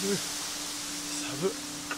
寒っ。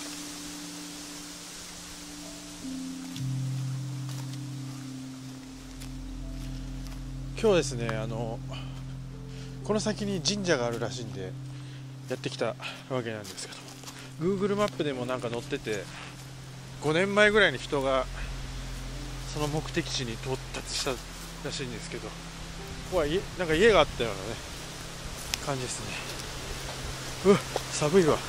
今日ですね、この先に神社があるらしいんでやってきたわけなんですけど、Google マップでもなんか載ってて、5年前ぐらいに人がその目的地に到達したらしいんですけど、ここはなんか家があったようなね感じですね。寒いわ。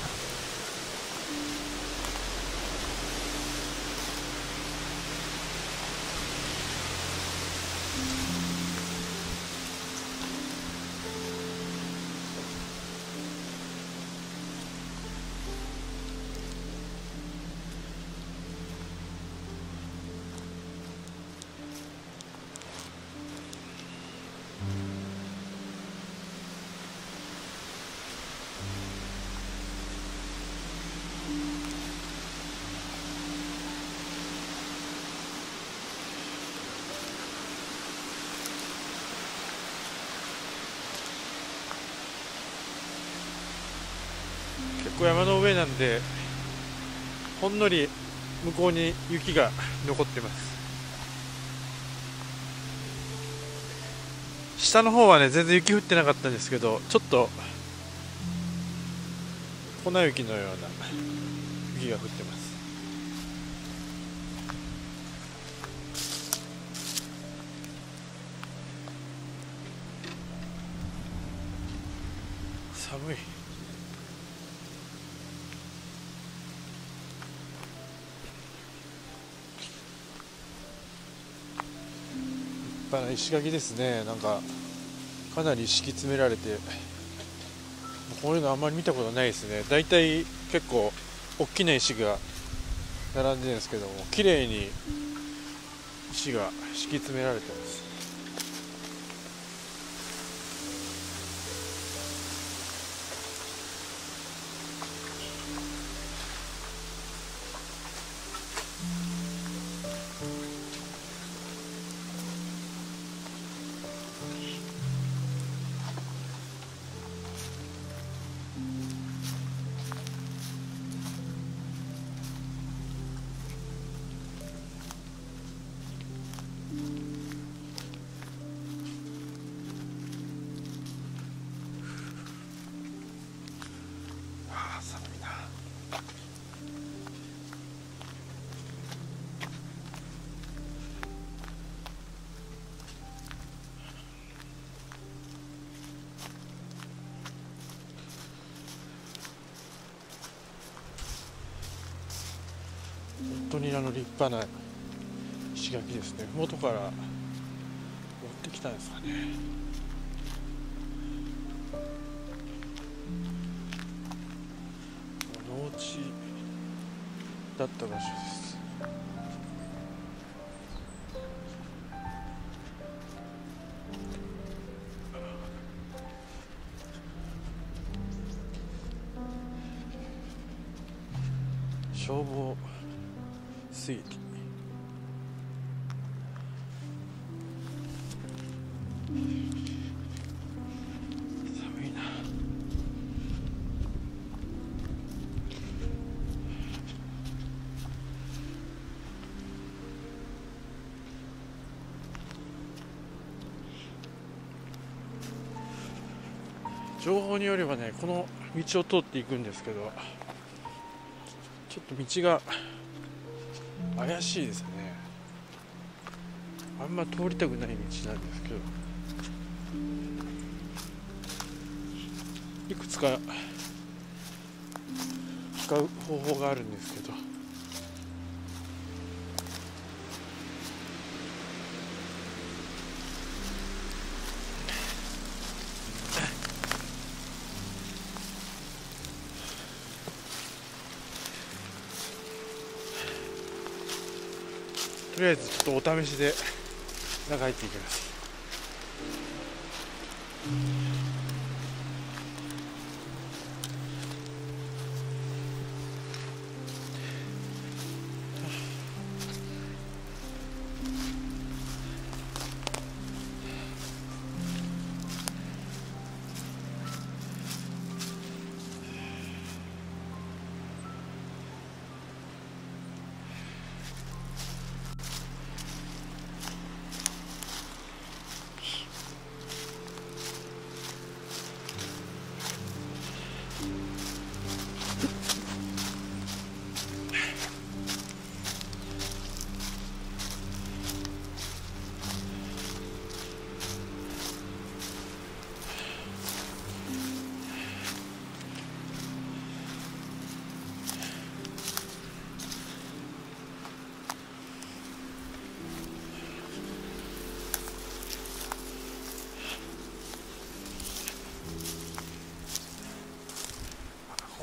結構山の上なんで、ほんのり向こうに雪が残ってます。下の方はね全然雪降ってなかったんですけど、ちょっと粉雪のような雪が降ってます。寒い。立派な石垣ですね。なんかかなり敷き詰められて、こういうのあんまり見たことないですね。だいたい結構大きな石が並んでるんですけども、綺麗に石が敷き詰められてます。寒いな。本当に立派な石垣ですね。麓から持ってきたんですかね。農地だった場所です。消防水域。寒いな。情報によればね、この道を通っていくんですけど、ちょっと道が怪しいですね。あんま通りたくない道なんですけど、いくつか使う方法があるんですけど、とりあえずちょっとお試しで中入っていきます。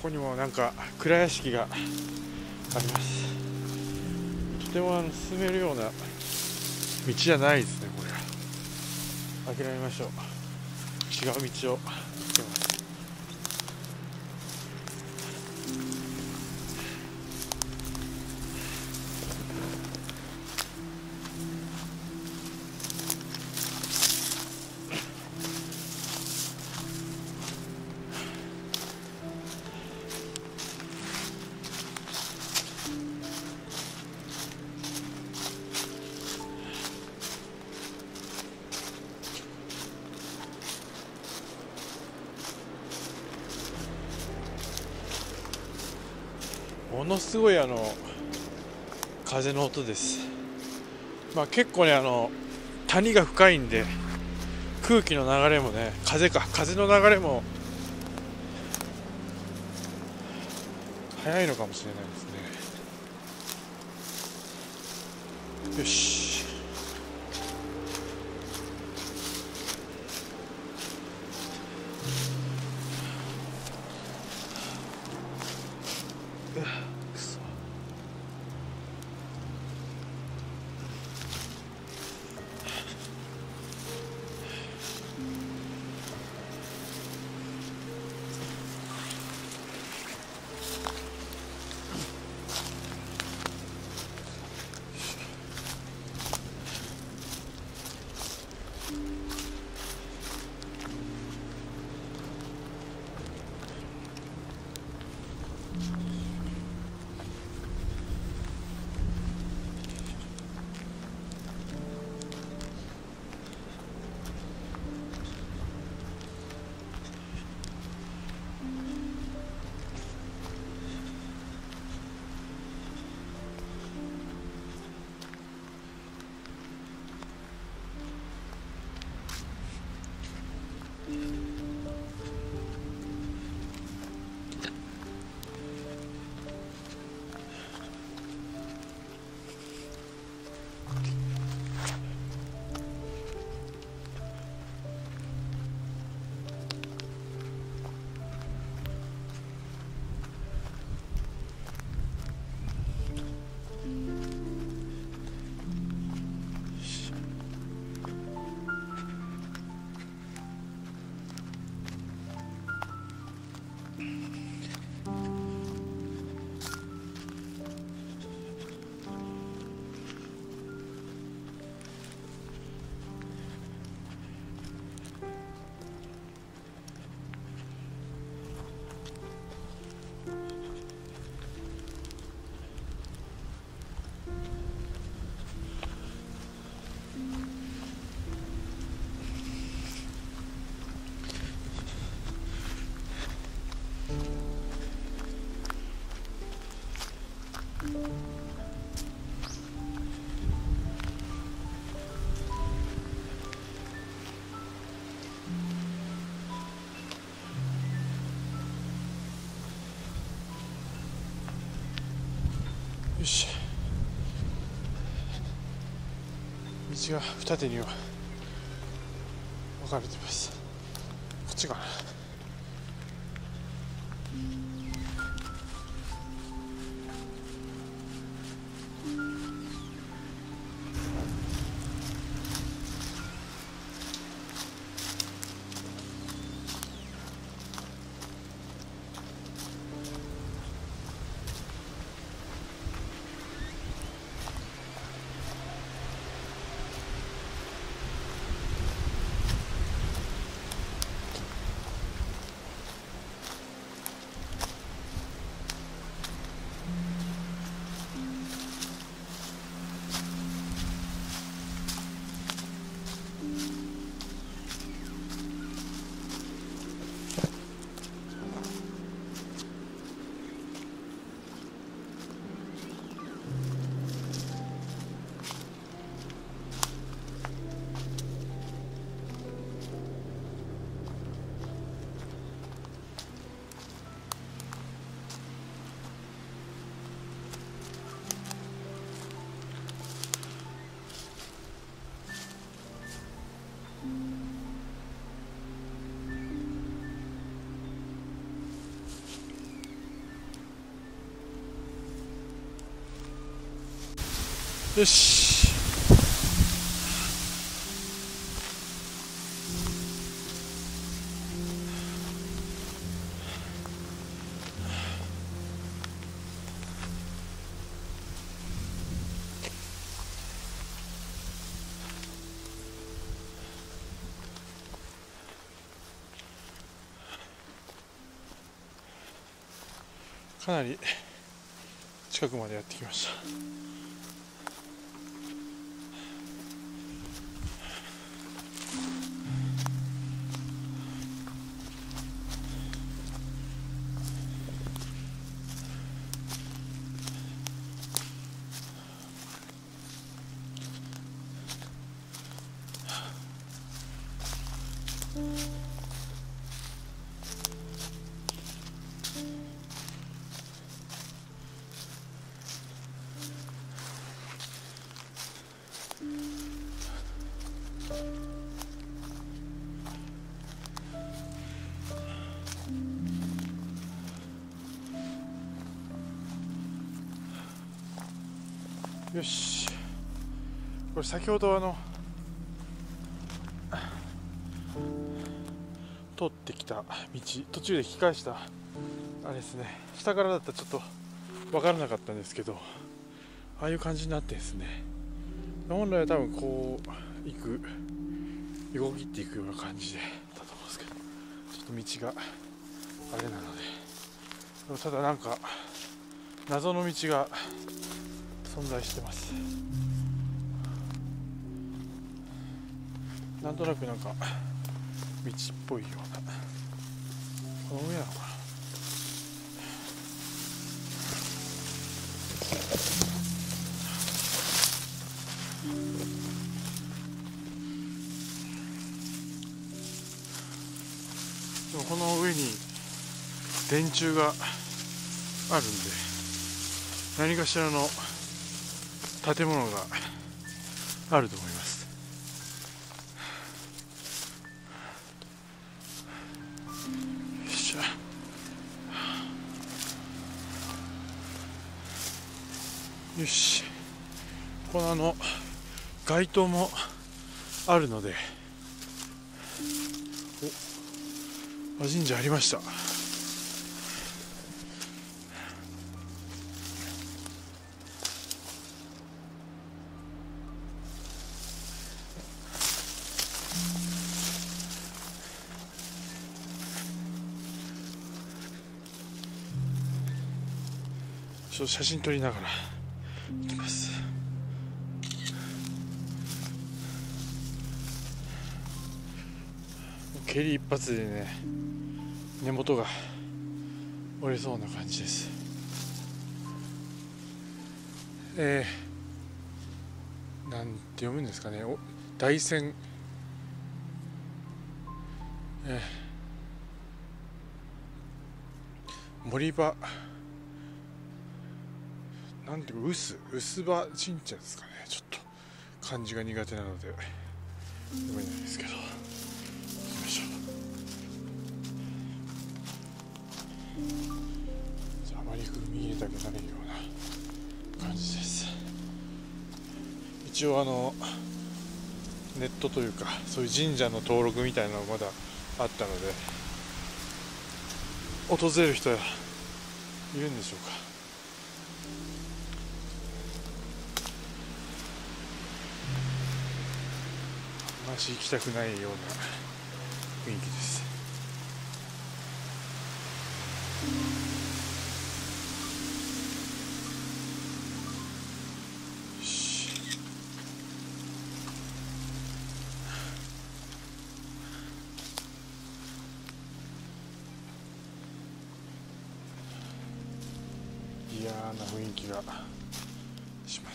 こにもなんか蔵屋敷があります。とても進めるような道じゃないですね。これは諦めましょう。違う道を行ってます。ものすごい風の音です。結構ね谷が深いんで空気の流れもね、風の流れも速いのかもしれないですね。よし。くそ。よし。道が二手には分かれてます。こっちかな。 よし。かなり近くまでやってきました。よし、これ先ほど通ってきた道、途中で引き返したあれですね。下からだったらちょっと分からなかったんですけど、ああいう感じになってですね、本来は多分こう行く、横切っていくような感じでだと思うんですけど、ちょっと道があれなので、でもただなんか謎の道が存在してます。なんとなくなんか道っぽいような、この上なのかな。でもこの上に電柱があるんで、何かしらの建物があると思います。よいしょ。よし、この街灯もあるので、神社ありました。ちょっと写真撮りながら行きます。蹴り一発でね、根元が折れそうな感じです。なんて読むんですかね、大山、森場、なんていうか、臼場神社ですかね。ちょっと漢字が苦手なので読めないですけど、行きましょう。あまり踏み入れたくないような感じです。一応ネットというか、そういう神社の登録みたいなのがまだあったので、訪れる人はいるんでしょうか。あんまし行きたくないような雰囲気です。よし、嫌な雰囲気がします。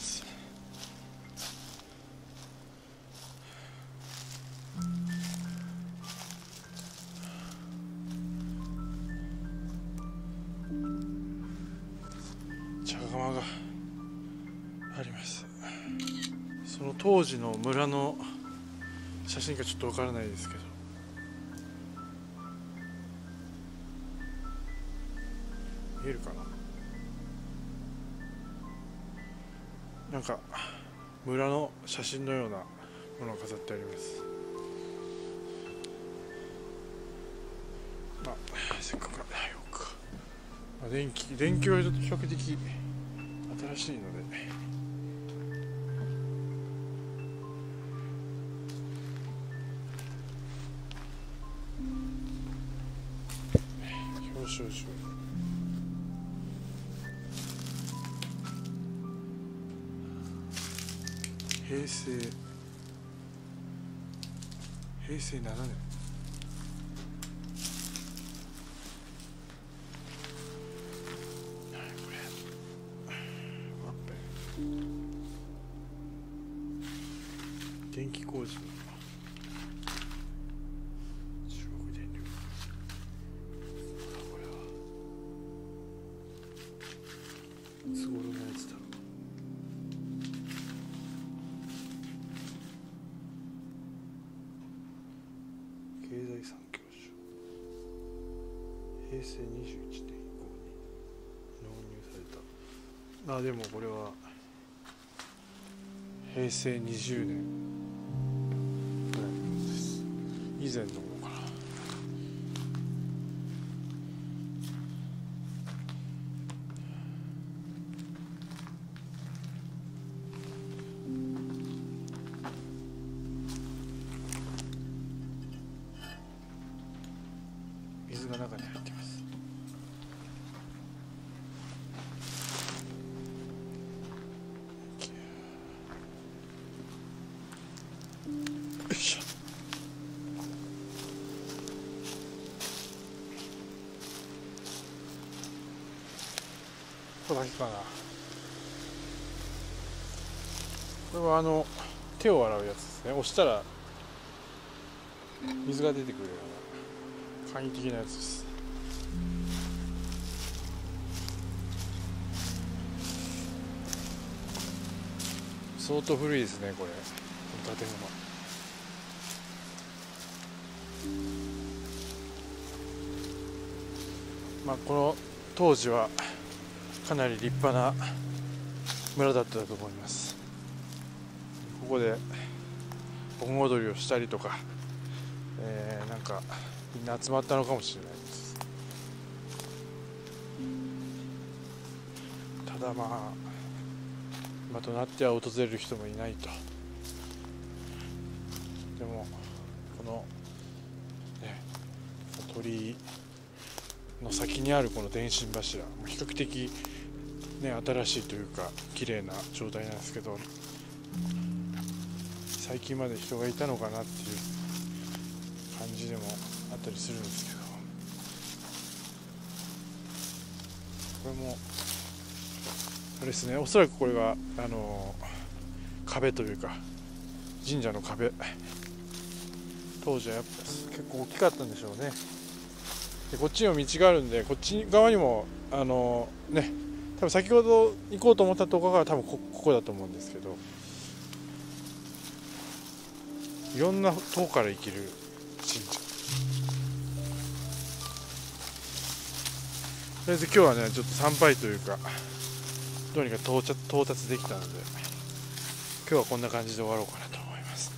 茶釜があります。その当時の村の写真かちょっとわからないですけど、見えるかな。なんか村の写真のようなものが飾ってあります。せっかくなんで入ろうか。電気は比較的新しいので、表彰状、平成7年。電気工事の中国電力、これはいつ頃のやつだろう。経済産業省、平成21年以降に納入された。でもこれは平成20年以前のものかな。水が中に入ってます。よいしょ。ここだけかな。これは手を洗うやつですね。押したら水が出てくるような簡易的なやつです。相当古いですね、これ、この建物。この当時はかなり立派な村だったと思います。ここで盆踊りをしたりとか、なんかみんな集まったのかもしれないです。ただ今となっては訪れる人もいないと。でもこのね、鳥居の先にあるこの電信柱、比較的ね、新しいというか綺麗な状態なんですけど、最近まで人がいたのかなっていう感じでもあったりするんですけど、これもあれですね、おそらくこれが壁というか神社の壁、当時はやっぱ結構大きかったんでしょうね。でこっちにも道があるんで、こっち側にもね、多分先ほど行こうと思ったところが多分ここだと思うんですけど、いろんな塔から行ける神社。とりあえず今日はね、ちょっと参拝というかどうにか到達できたので、今日はこんな感じで終わろうかなと思います。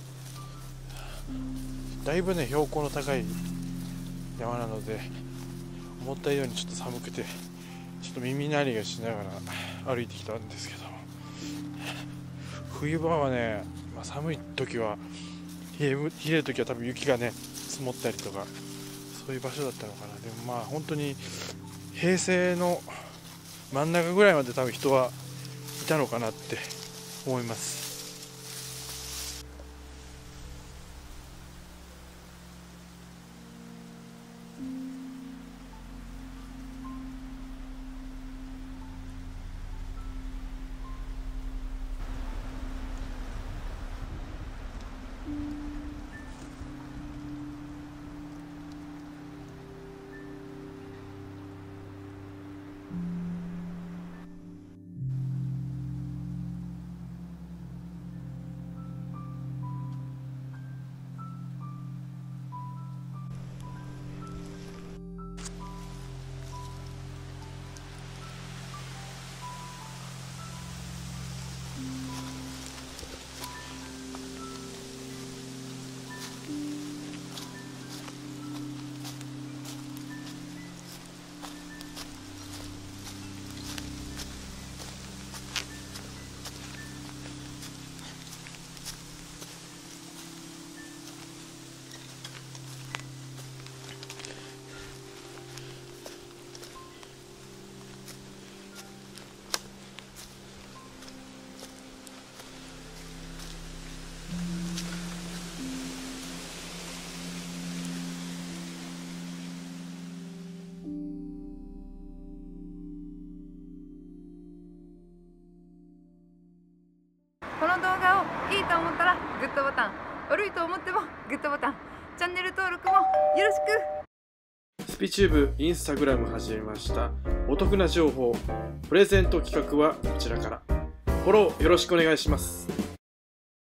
だいぶね、標高の高い山なので、思ったようにちょっと寒くて、ちょっと耳鳴りがしながら歩いてきたんですけど、冬場はね、寒い時は冷える時は多分雪がね積もったりとか、そういう場所だったのかな。でも本当に平成の真ん中ぐらいまで多分人はいたのかなって思います。 ッドボタン、悪いと思ってもグッドボタン、チャンネル登録もよろしく。 スピチューブインスタグラム始めました。お得な情報、プレゼント企画はこちらから。フォローよろしくお願いします。